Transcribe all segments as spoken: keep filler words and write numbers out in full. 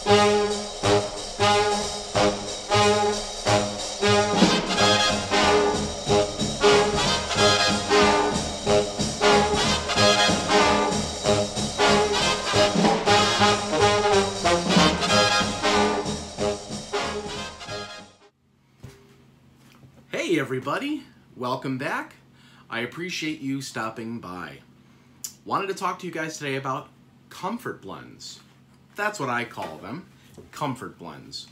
Hey everybody, welcome back. I appreciate you stopping by. Wanted to talk to you guys today about comfort blends. That's what I call them, comfort blends.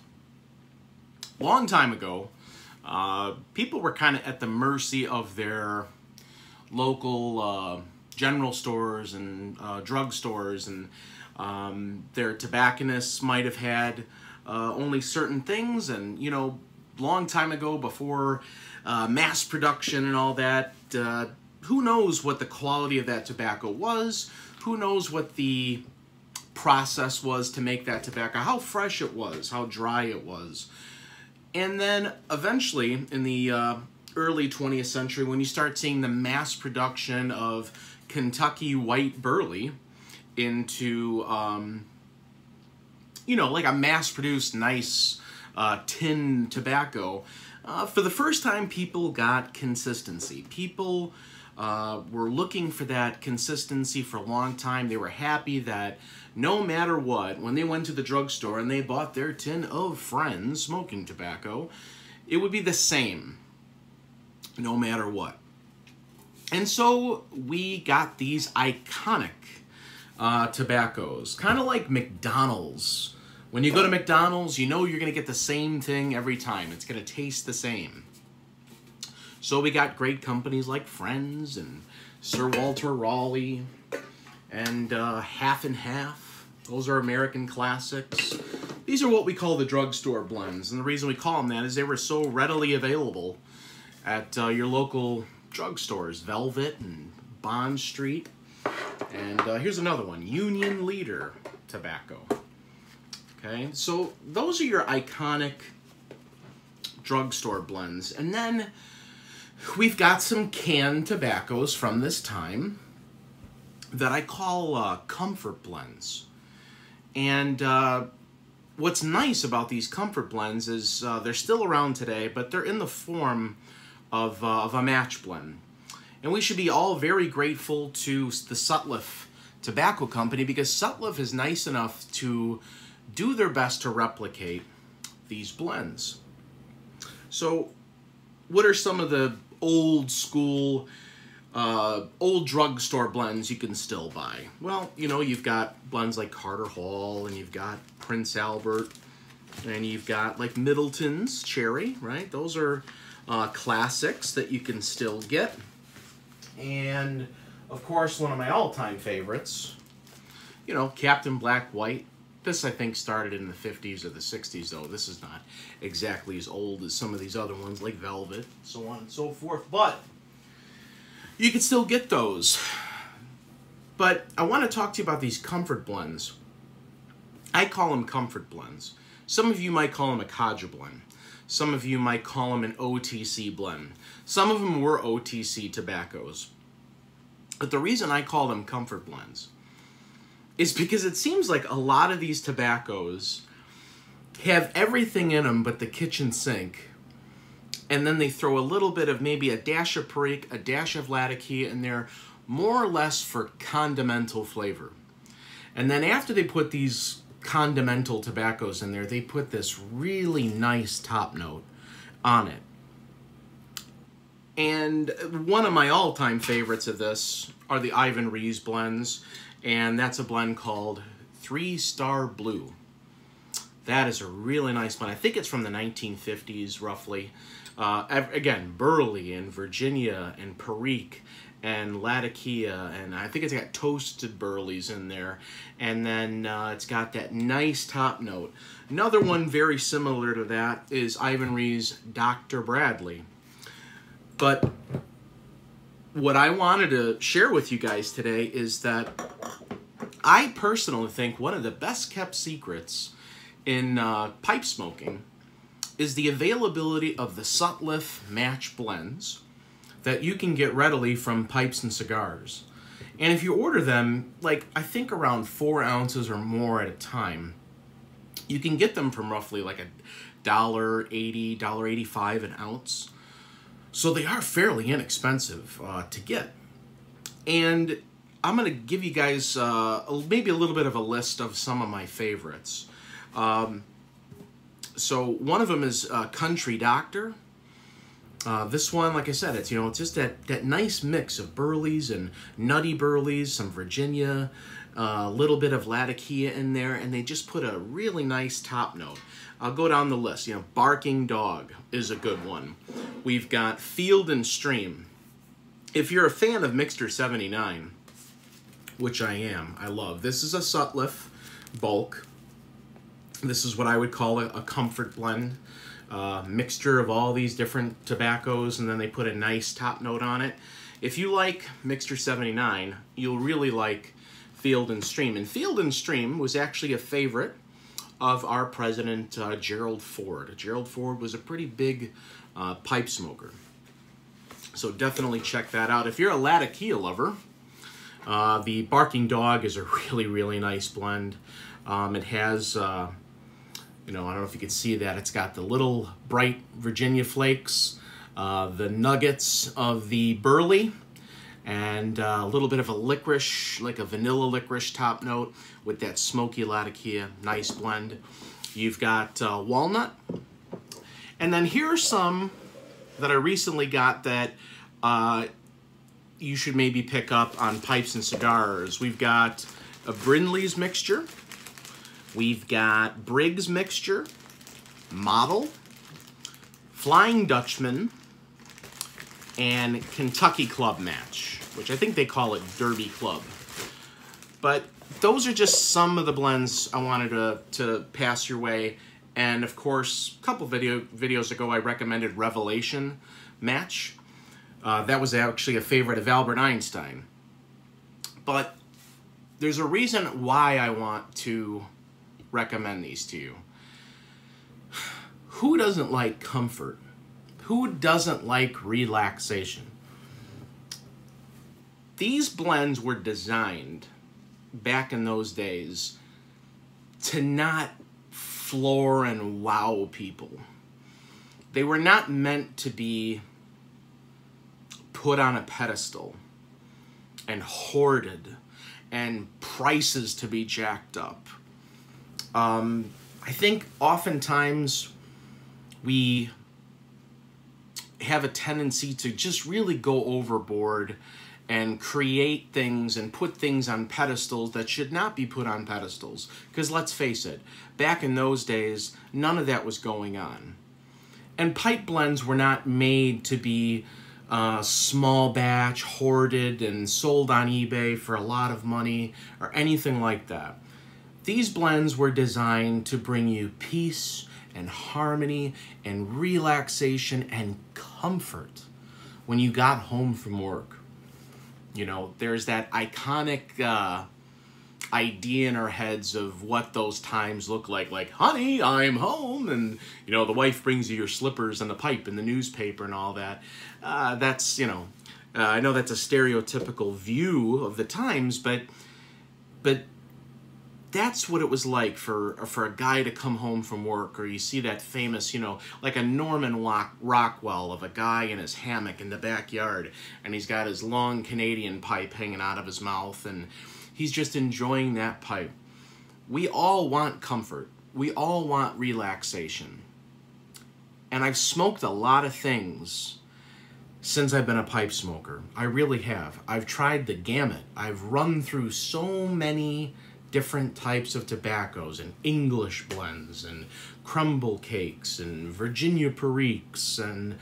Long time ago, uh, people were kind of at the mercy of their local uh, general stores and uh, drug stores, and um, their tobacconists might have had uh, only certain things, and you know, long time ago, before uh, mass production and all that, uh, who knows what the quality of that tobacco was, who knows what the process was to make that tobacco, how fresh it was, how dry it was. And then eventually, in the uh, early twentieth century, when you start seeing the mass production of Kentucky white burley into, um, you know, like a mass-produced nice Uh, tin tobacco, uh, for the first time people got consistency. People uh, were looking for that consistency for a long time. They were happy that no matter what, when they went to the drugstore and they bought their tin of Friends smoking tobacco, it would be the same no matter what. And so we got these iconic uh, tobaccos, kind of like McDonald's. When you go to McDonald's, you know you're going to get the same thing every time. It's going to taste the same. So we got great companies like Friends and Sir Walter Raleigh and uh, Half and Half. Those are American classics. These are what we call the drugstore blends. And the reason we call them that is they were so readily available at uh, your local drugstores. Velvet and Bond Street. And uh, here's another one. Union Leader tobacco. Okay, so those are your iconic drugstore blends. And then we've got some canned tobaccos from this time that I call uh, comfort blends. And uh, what's nice about these comfort blends is uh, they're still around today, but they're in the form of, uh, of a match blend. And we should be all very grateful to the Sutliff Tobacco Company, because Sutliff is nice enough to do their best to replicate these blends. So what are some of the old school, uh, old drugstore blends you can still buy? Well, you know, you've got blends like Carter Hall, and you've got Prince Albert, and you've got like Middleton's Cherry, right? Those are uh, classics that you can still get. And of course, one of my all-time favorites, you know, Captain Black White. This, I think, started in the fifties or the sixties, though. This is not exactly as old as some of these other ones, like Velvet, so on and so forth. But you can still get those. But I want to talk to you about these comfort blends. I call them comfort blends. Some of you might call them a Kaja blend. Some of you might call them an O T C blend. Some of them were O T C tobaccos. But the reason I call them comfort blends is because it seems like a lot of these tobaccos have everything in them but the kitchen sink, and then they throw a little bit of maybe a dash of Perique, a dash of Latakia in there, more or less for condimental flavor. And then after they put these condimental tobaccos in there, they put this really nice top note on it. And one of my all-time favorites of this are the Ivan Reis blends. And that's a blend called Three Star Blue. That is a really nice blend. I think it's from the nineteen fifties, roughly. Uh, again, Burley and Virginia and Perique and Latakia, and I think it's got toasted Burleys in there. And then uh, it's got that nice top note. Another one very similar to that is Ivan Reis' Doctor Bradley. But what I wanted to share with you guys today is that I personally think one of the best kept secrets in uh, pipe smoking is the availability of the Sutliff match blends that you can get readily from Pipes and Cigars. And if you order them, like I think around four ounces or more at a time, You can get them from roughly like a dollar eighty, dollar eighty-five an ounce. So they are fairly inexpensive uh, to get. And I'm going to give you guys uh, maybe a little bit of a list of some of my favorites. Um, so one of them is uh, Country Doctor. Uh, this one, like I said, it's, you know, it's just that, that nice mix of Burleys and Nutty Burleys, some Virginia, a uh, little bit of Latakia in there, and they just put a really nice top note. I'll go down the list. You know, Barking Dog is a good one. We've got Field and Stream. If you're a fan of Mixter seventy-nine, which I am, I love. This is a Sutliff bulk. This is what I would call a, a comfort blend. Uh, mixture of all these different tobaccos, and then they put a nice top note on it. If you like Mixter seventy-nine, you'll really like Field and Stream. And Field and Stream was actually a favorite of our president, uh, Gerald Ford. Gerald Ford was a pretty big uh, pipe smoker. So definitely check that out. If you're a Latakia lover, uh, the Barking Dog is a really, really nice blend. Um, it has... Uh, You know, I don't know if you can see that. It's got the little bright Virginia flakes, uh, the nuggets of the burley, and uh, a little bit of a licorice, like a vanilla licorice top note with that smoky Latakia. Nice blend. You've got uh, walnut. And then here are some that I recently got that uh, you should maybe pick up on pipes and cigars. We've got a Brindley's Mixture. We've got Briggs Mixture, Model, Flying Dutchman, and Kentucky Club Match, which I think they call it Derby Club. But those are just some of the blends I wanted to, to pass your way. And of course, a couple video videos ago, I recommended Revelation Match. Uh, that was actually a favorite of Albert Einstein. But there's a reason why I want to recommend these to you. Who doesn't like comfort? Who doesn't like relaxation? These blends were designed back in those days to not floor and wow people. They were not meant to be put on a pedestal and hoarded and prices to be jacked up. Um, I think oftentimes we have a tendency to just really go overboard and create things and put things on pedestals that should not be put on pedestals. Because let's face it, back in those days, none of that was going on. And pipe blends were not made to be uh, small batch, hoarded, and sold on eBay for a lot of money or anything like that. These blends were designed to bring you peace and harmony and relaxation and comfort when you got home from work. You know, there's that iconic uh, idea in our heads of what those times look like. Like, honey, I'm home. And, you know, the wife brings you your slippers and the pipe and the newspaper and all that. Uh, that's, you know, uh, I know that's a stereotypical view of the times, but, but, that's what it was like for for a guy to come home from work. Or you see that famous, you know, like a Norman Rockwell of a guy in his hammock in the backyard, and he's got his long Canadian pipe hanging out of his mouth, and he's just enjoying that pipe. We all want comfort. We all want relaxation. And I've smoked a lot of things since I've been a pipe smoker. I really have. I've tried the gamut. I've run through so many different types of tobaccos and English blends and crumble cakes and Virginia Periques, and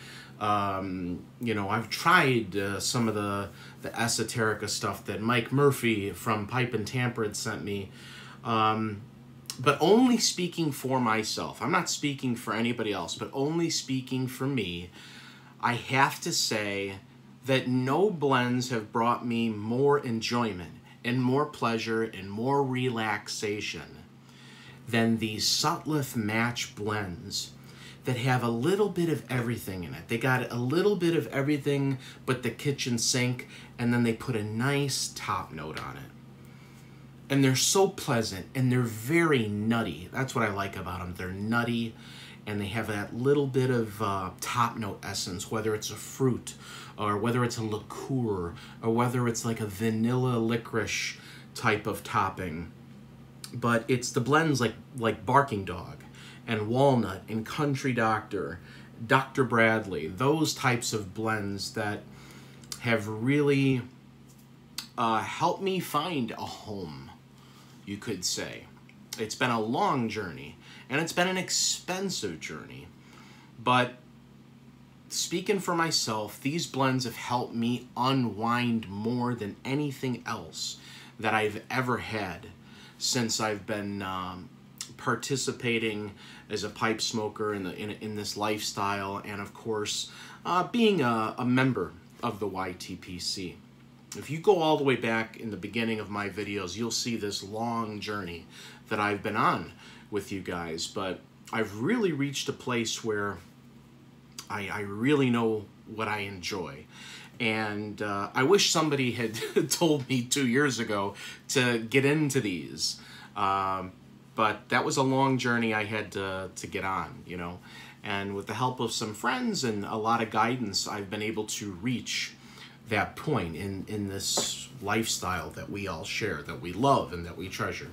um, you know, I've tried uh, some of the the esoterica stuff that Mike Murphy from Pipe and Tampered sent me, um, but only speaking for myself. I'm not speaking for anybody else, but only speaking for me. I have to say that no blends have brought me more enjoyment and more pleasure and more relaxation than these Sutliff Match blends that have a little bit of everything in it. They got a little bit of everything but the kitchen sink, and then they put a nice top note on it. And they're so pleasant, and they're very nutty. That's what I like about them. They're nutty, and they have that little bit of uh, top note essence, whether it's a fruit, or whether it's a liqueur, or whether it's like a vanilla licorice type of topping. But it's the blends like, like Barking Dog, and Walnut, and Country Doctor, Doctor Bradley, those types of blends that have really uh, helped me find a home, you could say. It's been a long journey, and it's been an expensive journey. But speaking for myself, these blends have helped me unwind more than anything else that I've ever had since I've been um, participating as a pipe smoker in, the, in, in this lifestyle, and of course, uh, being a, a member of the Y T P C. If you go all the way back in the beginning of my videos, you'll see this long journey that I've been on with you guys. But I've really reached a place where I, I really know what I enjoy. And uh, I wish somebody had told me two years ago to get into these. Um, but that was a long journey I had to, to get on, you know. And with the help of some friends and a lot of guidance, I've been able to reach that point in, in this lifestyle that we all share, that we love and that we treasure.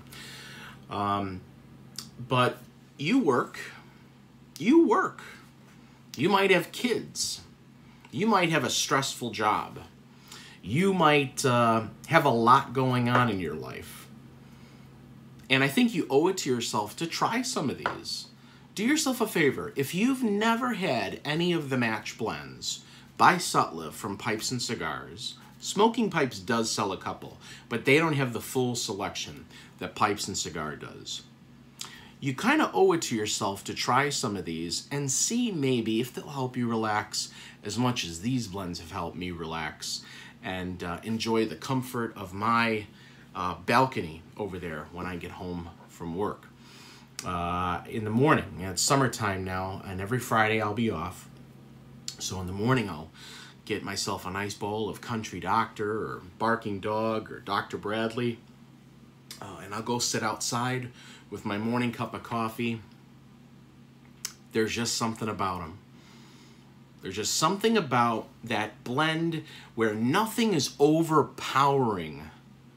Um, but you work, you work. You might have kids. You might have a stressful job. You might uh, have a lot going on in your life. And I think you owe it to yourself to try some of these. Do yourself a favor. If you've never had any of the match blends by Sutliff from Pipes and Cigars, Smoking Pipes does sell a couple, but they don't have the full selection that Pipes and Cigar does. You kind of owe it to yourself to try some of these and see maybe if they'll help you relax as much as these blends have helped me relax and uh, enjoy the comfort of my uh, balcony over there when I get home from work. Uh, in the morning, it's summertime now, and every Friday I'll be off. So in the morning I'll get myself a nice bowl of Country Doctor or Barking Dog or Doctor Bradley, uh, and I'll go sit outside with my morning cup of coffee. There's just something about them. There's just something about that blend where nothing is overpowering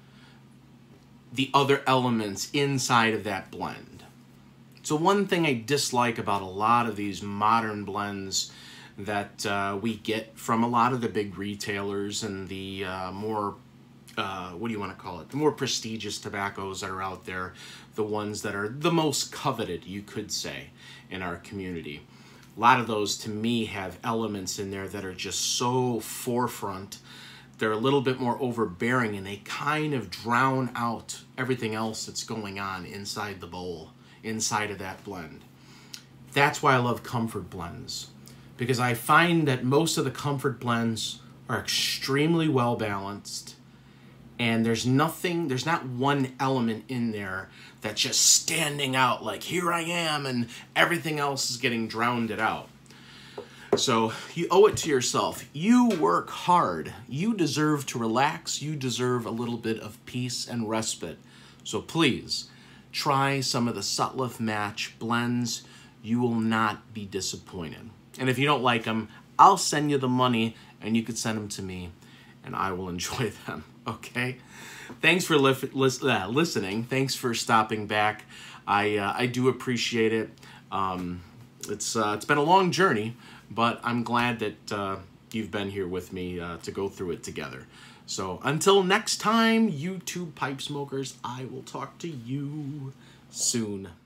the other elements inside of that blend. So one thing I dislike about a lot of these modern blends that uh, we get from a lot of the big retailers and the uh, more, uh, what do you want to call it, the more prestigious tobaccos that are out there, the ones that are the most coveted, you could say, in our community. A lot of those, to me, have elements in there that are just so forefront. They're a little bit more overbearing, and they kind of drown out everything else that's going on inside the bowl, inside of that blend. That's why I love comfort blends, because I find that most of the comfort blends are extremely well balanced, and there's nothing, there's not one element in there that's just standing out like, here I am, and everything else is getting drowned it out. So you owe it to yourself. You work hard. You deserve to relax. You deserve a little bit of peace and respite. So please, try some of the Sutliff Match blends. You will not be disappointed. And if you don't like them, I'll send you the money, and you could send them to me, and I will enjoy them, okay? Thanks for li lis uh, listening. Thanks for stopping back. I, uh, I do appreciate it. Um, it's, uh, it's been a long journey, but I'm glad that uh, you've been here with me uh, to go through it together. So until next time, YouTube pipe smokers, I will talk to you soon.